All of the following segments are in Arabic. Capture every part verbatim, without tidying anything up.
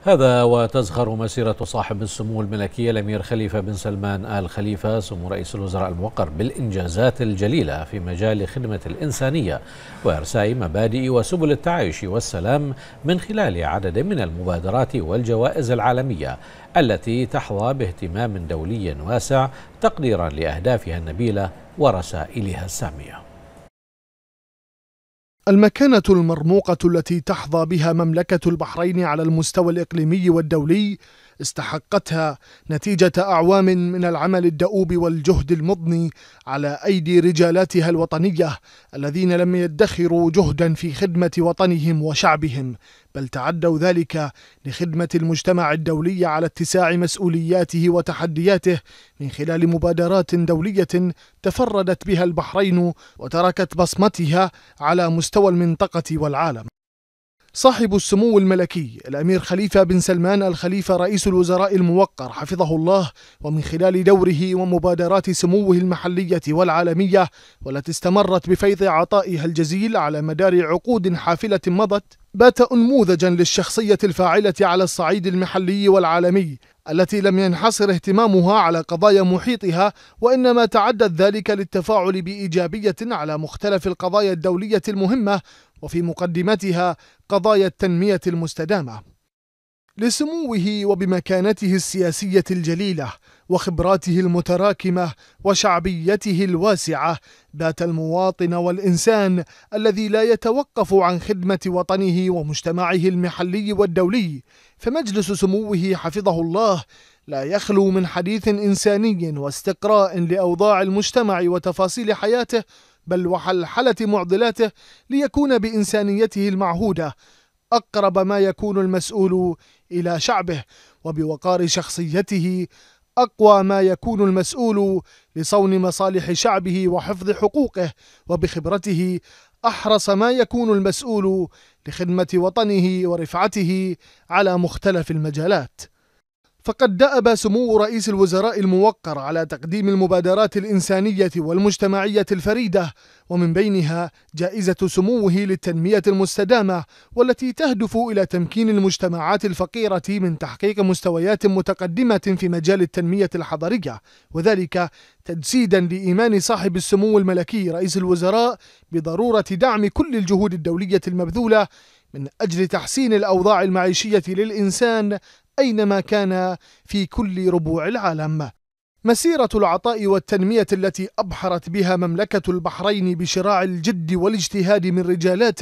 هذا وتزخر مسيرة صاحب السمو الملكي الأمير خليفة بن سلمان آل خليفة سمو رئيس الوزراء الموقر بالإنجازات الجليلة في مجال خدمة الإنسانية وإرساء مبادئ وسبل التعايش والسلام من خلال عدد من المبادرات والجوائز العالمية التي تحظى باهتمام دولي واسع تقديرا لأهدافها النبيلة ورسائلها السامية. المكانة المرموقة التي تحظى بها مملكة البحرين على المستوى الإقليمي والدولي استحقتها نتيجة أعوام من العمل الدؤوب والجهد المضني على أيدي رجالاتها الوطنية الذين لم يدخروا جهدا في خدمة وطنهم وشعبهم، بل تعدوا ذلك لخدمة المجتمع الدولي على اتساع مسؤولياته وتحدياته من خلال مبادرات دولية تفردت بها البحرين وتركت بصمتها على مستوى المنطقة والعالم. صاحب السمو الملكي الأمير خليفة بن سلمان آل خليفة رئيس الوزراء الموقر حفظه الله، ومن خلال دوره ومبادرات سموه المحلية والعالمية والتي استمرت بفيض عطائها الجزيل على مدار عقود حافلة مضت، بات أنموذجا للشخصية الفاعلة على الصعيد المحلي والعالمي التي لم ينحصر اهتمامها على قضايا محيطها، وإنما تعدت ذلك للتفاعل بإيجابية على مختلف القضايا الدولية المهمة وفي مقدمتها قضايا التنمية المستدامة. لسموه وبمكانته السياسية الجليلة وخبراته المتراكمة وشعبيته الواسعة، بات المواطن والإنسان الذي لا يتوقف عن خدمة وطنه ومجتمعه المحلي والدولي، فمجلس سموه حفظه الله لا يخلو من حديث إنساني واستقراء لأوضاع المجتمع وتفاصيل حياته، بل وحلحلة معضلاته ليكون بإنسانيته المعهودة أقرب ما يكون المسؤول إلى شعبه، وبوقار شخصيته أقوى ما يكون المسؤول لصون مصالح شعبه وحفظ حقوقه، وبخبرته أحرص ما يكون المسؤول لخدمة وطنه ورفعته على مختلف المجالات. فقد دأب سمو رئيس الوزراء الموقر على تقديم المبادرات الإنسانية والمجتمعية الفريدة، ومن بينها جائزة سموه للتنمية المستدامة، والتي تهدف إلى تمكين المجتمعات الفقيرة من تحقيق مستويات متقدمة في مجال التنمية الحضرية، وذلك تجسيدا لإيمان صاحب السمو الملكي رئيس الوزراء بضرورة دعم كل الجهود الدولية المبذولة من أجل تحسين الأوضاع المعيشية للإنسان أينما كان في كل ربوع العالم. مسيرة العطاء والتنمية التي أبحرت بها مملكة البحرين بشراع الجد والاجتهاد من رجالات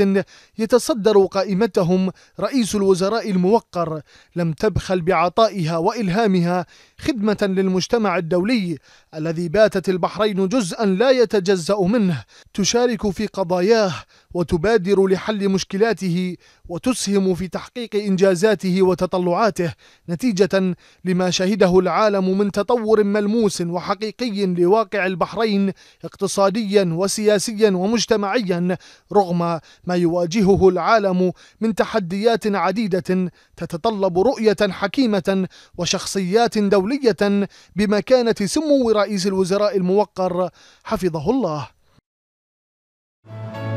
يتصدر قائمتهم رئيس الوزراء الموقر لم تبخل بعطائها وإلهامها خدمة للمجتمع الدولي الذي باتت البحرين جزءا لا يتجزأ منه، تشارك في قضاياه وتبادر لحل مشكلاته وتسهم في تحقيق إنجازاته وتطلعاته، نتيجة لما شهده العالم من تطور ملموس وحقيقي لواقع البحرين اقتصاديا وسياسيا ومجتمعيا، رغم ما يواجهه العالم من تحديات عديدة تتطلب رؤية حكيمة وشخصيات دولية بمكانة سمو رئيس الوزراء الموقر حفظه الله.